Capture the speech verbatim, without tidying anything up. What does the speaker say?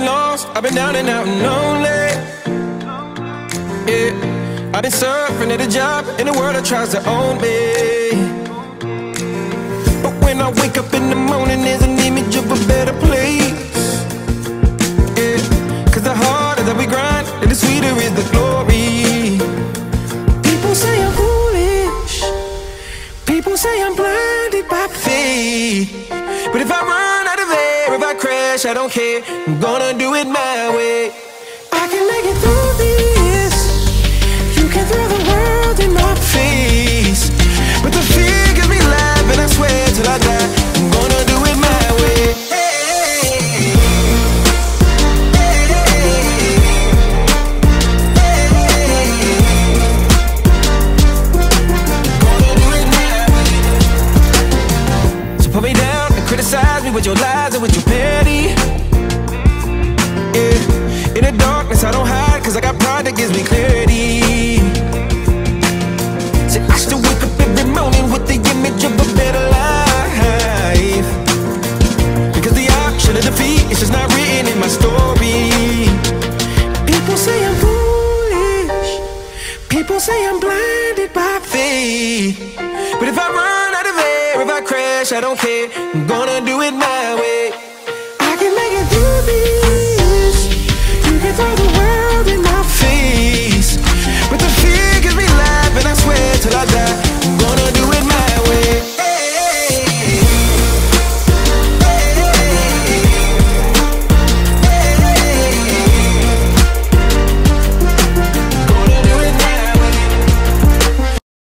been lost, I've been down and out and lonely. Yeah, I've been surfing at a job in a world that tries to own me. But when I wake up in the morning, there's an image of a better place. Yeah, cause the harder that we grind, and the sweeter is the glory. People say I'm foolish, people say I'm blinded by faith. But if I run out of air, if I crash, I don't care, I'm gonna do it my way. I can make it through this, you can throw the world in my face, but the fear gives me life, and I swear till I die, I'm gonna do it my way. Hey, hey, gonna do it my way. So put me down and criticize me with your lies and with your petty. Yeah, in the darkness I don't hide, cause I got pride that gives me clarity. So I still wake up every morning with the image of a better life, because the option of defeat is just not written in my story. People say I'm foolish, people say I'm blinded by faith. But if I run out of air, if I crash, I don't care, I'm gonna do it my way.